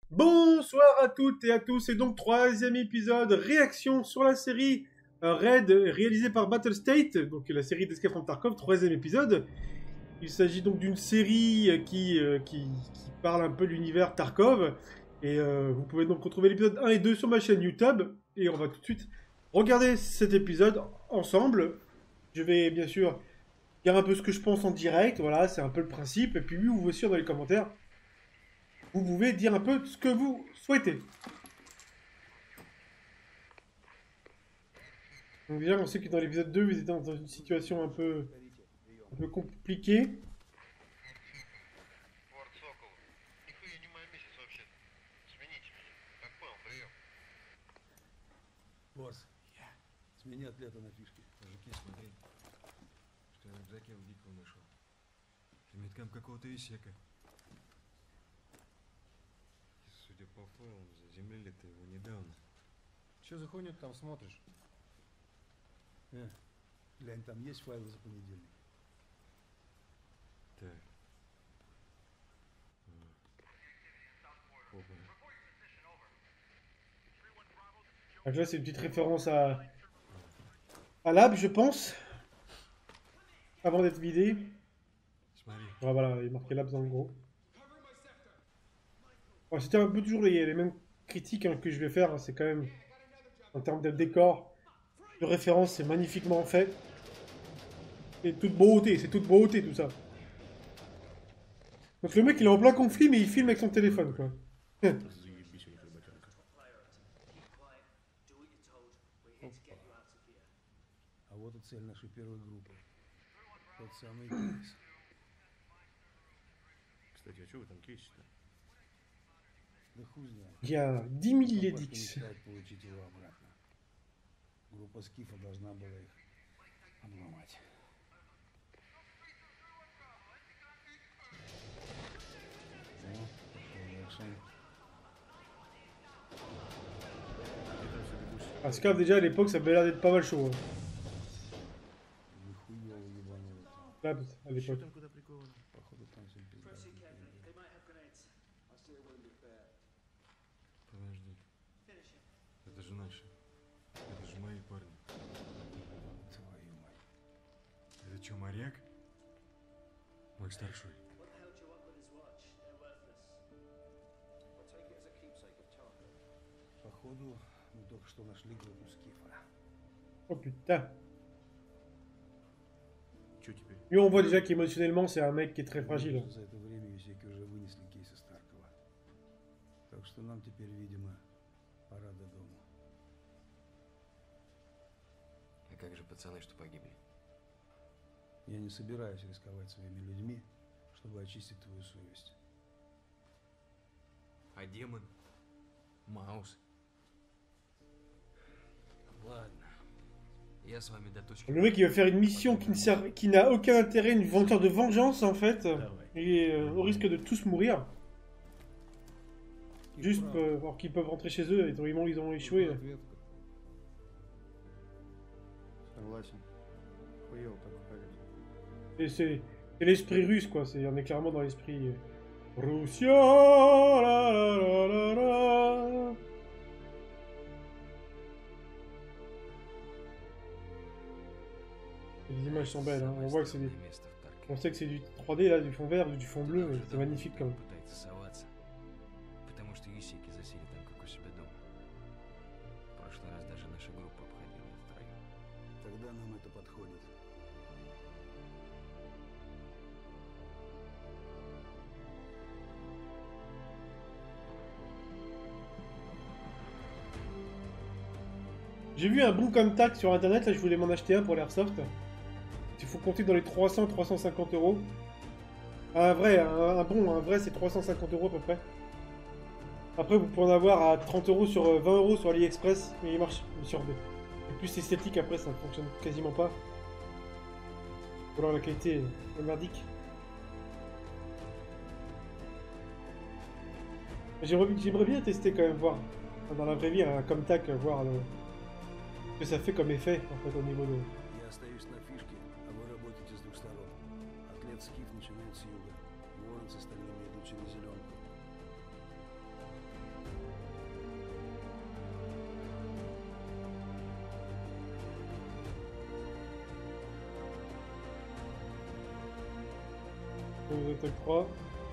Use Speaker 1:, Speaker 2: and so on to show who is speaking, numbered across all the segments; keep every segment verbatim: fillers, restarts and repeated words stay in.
Speaker 1: Bonsoir à toutes et à tous, et donc troisième épisode, réaction sur la série euh, Raid réalisée par Battlestate, donc la série d'Escape from Tarkov, troisième épisode. Il s'agit donc d'une série euh, qui, euh, qui, qui parle un peu de l'univers Tarkov, et euh, vous pouvez donc retrouver l'épisode un et deux sur ma chaîne YouTube, et on va tout de suite regarder cet épisode ensemble. Je vais bien sûr dire un peu ce que je pense en direct, voilà, c'est un peu le principe, et puis oui, vous vous sûr dans les commentaires. Vous pouvez dire un peu ce que vous souhaitez. Donc déjà, on sait que dans l'épisode deux, vous étiez dans une situation un peu, un peu compliquée.
Speaker 2: Лорд Сокол, нихуя не мой месяц вообще. Смените меня. Как понял, прием.
Speaker 3: Босс, смени атлета на фишке.
Speaker 4: Мужики, смотри, что я в рюкзаке у Дикого нашел. Меткам какого-то исека. Судя по файлам, заземлили-то его недавно.
Speaker 3: Че за хуйню ты там смотришь? Э, глянь, там есть файлы за понедельник.
Speaker 4: Так. Опа.
Speaker 1: Donc là, c'est une petite référence à, à Lab, je pense. Avant d'être vidé.
Speaker 4: Смотри.
Speaker 1: Ah, voilà, il est marqué Labs en gros. Bon, c'était un peu toujours les, les mêmes critiques hein, que je vais faire. Hein, c'est quand même, en termes de décor, de référence, c'est magnifiquement fait. C'est toute beauté, c'est toute beauté tout ça. Donc le mec, il est en plein conflit, mais il filme avec son téléphone, quoi.
Speaker 3: Заебись у них работенка. А вот и цель нашей первой группы. Тот самый кейс.
Speaker 4: Кстати, а что в этом кейсе-то?
Speaker 3: Да хуй знает.
Speaker 1: Il y a dix mille
Speaker 3: Папашка
Speaker 1: Ledix.
Speaker 3: мечтает получить его обратно. Группа Скифа должна была их обломать. Ну, такой экшен.
Speaker 1: Ah, Scav, déjà à l'époque, ça avait l'air d'être pas mal chaud. Hein.
Speaker 3: Нихуя ебануло.
Speaker 1: Labs, à l'époque.
Speaker 4: там куда приковано?
Speaker 3: Походу там все пизда.
Speaker 4: Подожди. Это же наши. Это же мои парни.
Speaker 3: Твою мать.
Speaker 4: Это что, моряк? Мой старший.
Speaker 3: Походу, мы только что нашли группу Скифа.
Speaker 1: Oh putain.
Speaker 4: Что теперь?
Speaker 1: Lui, on voit déjà qu'émotionnellement, c'est un mec qui est très fragile.
Speaker 3: За это время Юсеки уже вынесли кейс из Таркова. Так что нам теперь, видимо, пора до дома.
Speaker 4: А как же пацаны, что погибли?
Speaker 3: Я не собираюсь рисковать своими людьми, чтобы очистить твою совесть.
Speaker 4: А демон? Маус? Ладно. Я с вами до точки.
Speaker 1: Le mec, il va faire une mission qui ne sert, qui n'a aucun intérêt, une aventure de vengeance en fait. Et euh, au risque de tous mourir. Juste euh, alors qu'ils peuvent rentrer chez eux, étant donné ils ont échoué.
Speaker 2: Согласен. Хуево так уходить.
Speaker 1: Et c'est c'est l'esprit russe quoi, c'est, on est clairement dans l'esprit. euh, Russia la, la, la, la, la. Les images sont belles, hein. On voit que c'est des...
Speaker 4: место в Таркове.
Speaker 1: On sait que c'est du trois D là, du fond vert, du fond bleu, mais c'est magnifique quand même.
Speaker 4: Пытается соваться, потому что Юсеки засели там как у себя дома. В прошлый раз даже наша группа обходила этот район.
Speaker 3: Тогда нам это подходит.
Speaker 1: J'ai vu un bon contact sur internet, là je voulais m'en acheter un pour l'airsoft. Il faut compter dans les trois cents à trois cent cinquante euros. Un vrai, un, un bon, un vrai c'est trois cent cinquante euros à peu près. Après vous pouvez en avoir à trente euros sur euh, vingt euros sur AliExpress, mais il marche sur des. C'est plus esthétique après, ça ne fonctionne quasiment pas. Ou alors la qualité est merdique. J'aimerais j'aimerais bien tester quand même, voir dans la vraie vie un Comtac, voir le... ce que ça fait comme effet en fait au niveau de.
Speaker 3: Я остаюсь на фишке, а вы работаете с двух сторон. Атлет Скиф начинает с юга. Ворон с остальными идут через зеленку.
Speaker 1: nous attaque trois.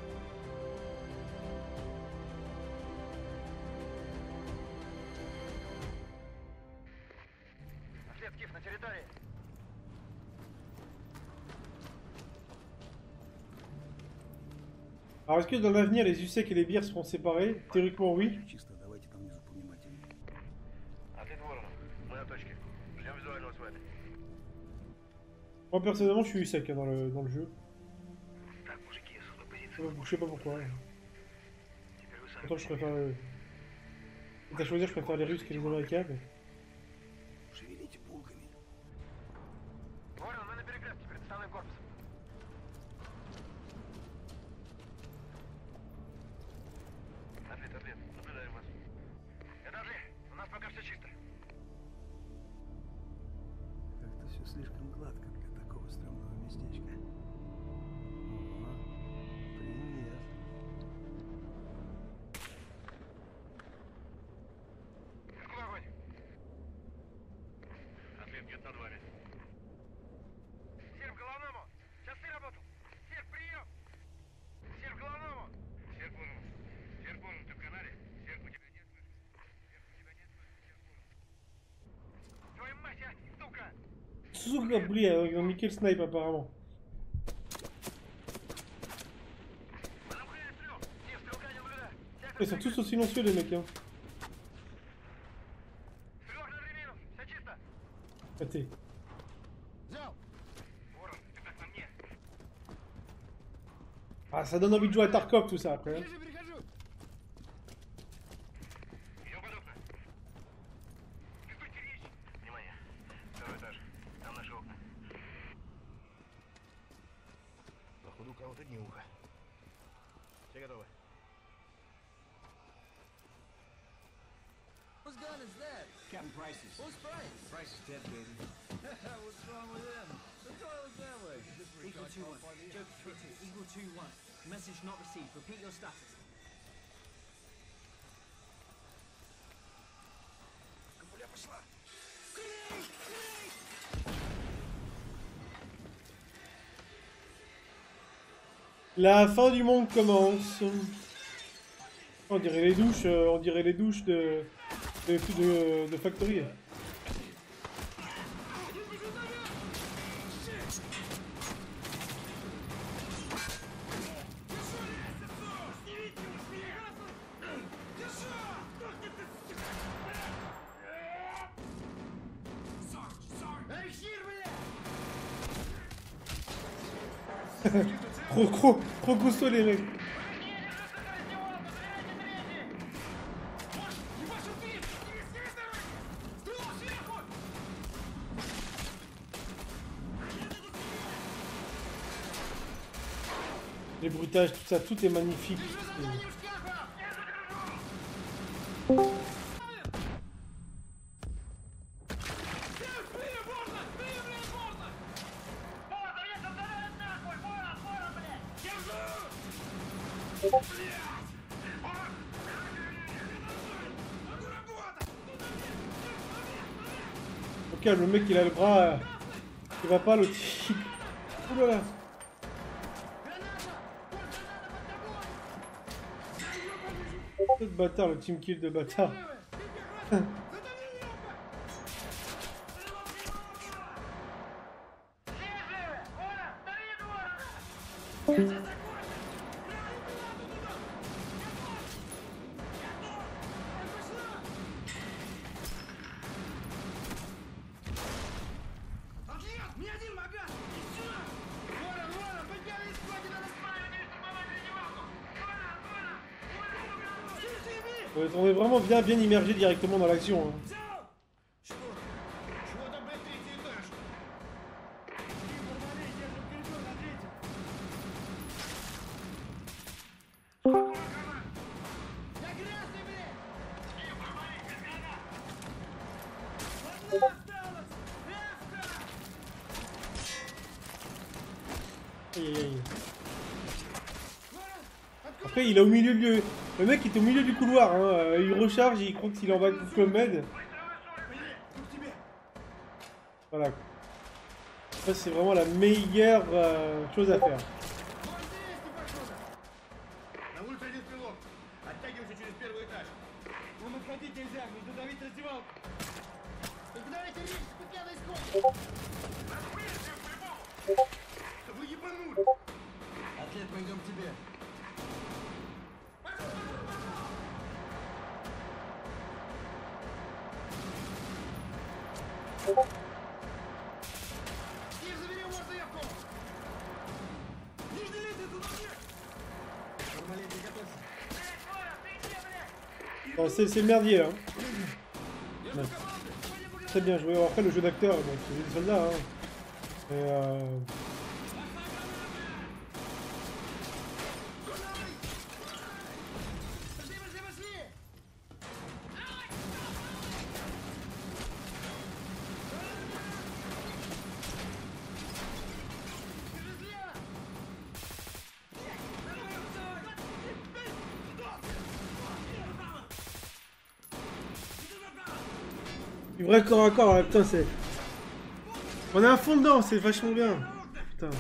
Speaker 1: Alors, est-ce que dans l'avenir, les U S E C et les bières seront séparés? Théoriquement, oui.
Speaker 3: Чисто, давайте там внизу повнимательнее.
Speaker 2: Ответ Воронов. Мы на точке. Ждем визуального света.
Speaker 1: Moi, personnellement, je suis U S E C hein, dans, le, dans le jeu.
Speaker 2: Так, мужики, на позицию.
Speaker 1: Euh, Je sais pas pourquoi. hein.
Speaker 2: Теперь вы сами.
Speaker 1: Pourtant, je préfère... Euh... Quitte à choisir, je préfère les Russes que les Américains. Mais...
Speaker 3: Шевелите булками.
Speaker 2: Ворон, мы на перекрестке перед основным корпусом. Ответ, ответ. Наблюдаем вас. Этажи, у нас пока все чисто.
Speaker 3: Как-то все слишком гладко для такого стрёмного местечка. О, привет.
Speaker 2: Откуда огонь? Ответ нет над вами. Серб головному! Часы работал! Серб, прием! Серб головному! Серб Воронов. Серб Воронов, ты в канале? Серб, у тебя нет слышно? Серб, у тебя нет слышно? Серб Воронов. Твою мать, а, сука!
Speaker 1: Сука, бля, ils ont niqué le snipe apparemment.
Speaker 2: Мы замкнули стрел! Нет, стрелка не наблюдаю!
Speaker 1: Ils sont tous aussi silencieux les mecs. Hein.
Speaker 2: Стрелок на три минус! Все чисто!
Speaker 1: Attends.
Speaker 2: Взял! Ворон, ты как на мне?
Speaker 1: Ah, ça donne envie de jouer à Tarkov tout ça après. Hein.
Speaker 2: перехожу! Идем под окна. Прикройте речь! Внимание! Второй этаж. Там наши окна. Походу, у кого-то днюха. Все готовы?
Speaker 5: Whose gun is that?
Speaker 6: Captain Price's.
Speaker 5: Who's Price?
Speaker 6: Price is dead, baby.
Speaker 5: What's wrong with him? The toilet's that way.
Speaker 6: Eagle two one. Joker three two. Eagle two one. Message not received. Repeat your status.
Speaker 2: Капуля пошла!
Speaker 1: La fin du monde commence. On dirait les douches, euh, on dirait les douches de de, de, de Factory. Trop, trop, trop costaud les mecs. Les bruitages, tout ça, tout est magnifique. Au calme, le mec il a le bras, euh, il va pas l'autre. Ouh là là. Le bâtard, le team kill de bâtard. On est vraiment bien bien immergé directement dans l'action. Hein. Aïe, aïe, aïe. Après il est au milieu du... Le mec il est au milieu du couloir, hein. Il recharge, il croit qu'il en va tout le med. Voilà. Ça c'est vraiment la meilleure euh, chose à faire.
Speaker 2: спускаемся через первый этаж.
Speaker 6: Вам отходить нельзя, нужно давить раздевалку. Так давайте речь, спустя на исход.
Speaker 2: Вы ебанули!
Speaker 6: Атлет, мы идем к тебе.
Speaker 2: Их забери, можно я в комнату!
Speaker 6: Нижний лестницу на мне! Формалетик, готовься.
Speaker 1: Bon, c'est c'est le merdier, hein. Ouais. Très bien joué. Après, le jeu d'acteur, donc c'est des soldats, hein. Et euh...
Speaker 6: Пошли, пошли, пошли!
Speaker 1: du vrai corps à corps, là, putain, c'est... On est à fond dedans, c'est vachement bien. Putain.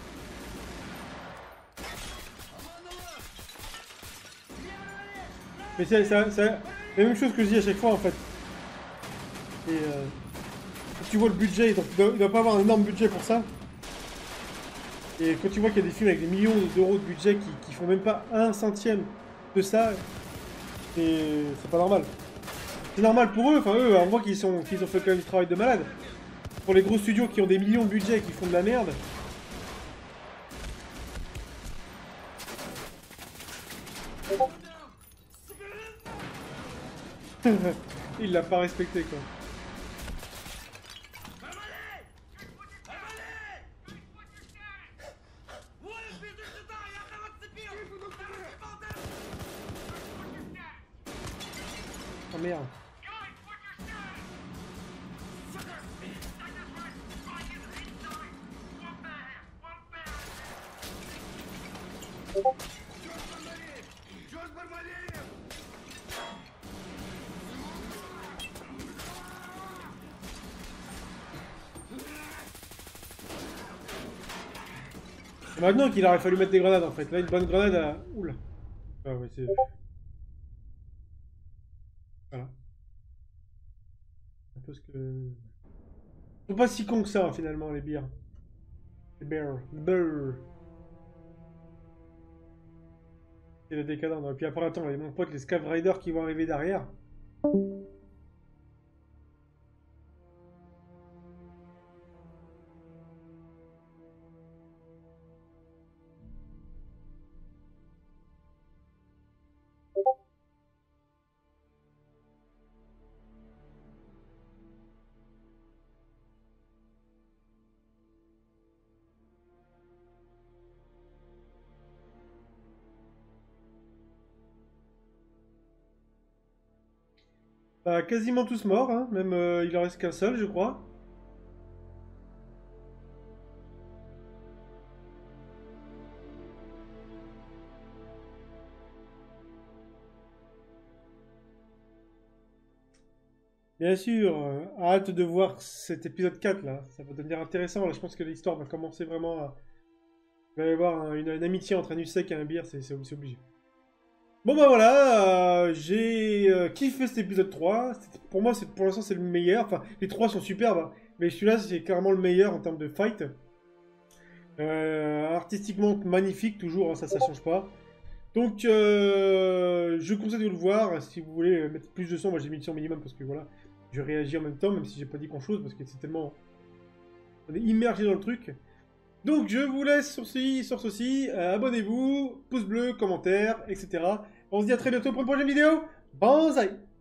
Speaker 1: Mais c'est c'est- c'est la même chose que je dis à chaque fois, en fait. Et euh... quand tu vois le budget, donc il doit, il doit pas avoir un énorme budget pour ça. Et quand tu vois qu'il y a des films avec des millions d'euros de budget qui, qui font même pas un centième de ça, et c'est pas normal. C'est normal pour eux, enfin eux, on voit qu'ils sont, qu'ils ont fait quand même du travail de malade. Pour les gros studios qui ont des millions de budget et qui font de la merde. Il l'a pas respecté, quoi. Oh merde.
Speaker 2: Чё с Бармалеем?
Speaker 1: Et maintenant qu'il aurait fallu mettre des grenades en fait. Là, une bonne grenade à... Oula. Ah ouais, c'est... Voilà. Un peu ce que... Ils sont pas si cons que ça, finalement, les bières. Les bears. Les bears. C'est le décadent. Et puis après, attends, il y a mon pote, les Scav Riders qui vont arriver derrière. Bah, quasiment tous morts, hein. Même euh, il en reste qu'un seul, je crois. Bien sûr, euh, hâte de voir cet épisode quatre là, ça va devenir intéressant. Là, je pense que l'histoire va commencer vraiment à... Il va y avoir un- une, une amitié entre un Usek et un Bir, c'est c'est- c'est obligé. Bon bah voilà, euh, j'ai euh, kiffé cet épisode trois. C'est- Pour moi, c'est- pour l'instant, c'est le meilleur. Enfin, les trois sont superbes, hein. Mais celui-là, c'est clairement le meilleur en termes de fight. Euh, artistiquement magnifique, toujours, hein, ça, ça change pas. Donc, euh, je conseille de le voir. Si vous voulez mettre plus de son, moi j'ai mis le son minimum parce que voilà, je réagis en même temps, même si j'ai pas dit grand chose parce que c'est tellement. On est immergé dans le truc. Donc, je vous laisse sur ceci, sur ceci. Euh, Abonnez-vous, pouce bleu, commentaire, et cetera. On se dit à très bientôt pour une prochaine vidéo. Banzai!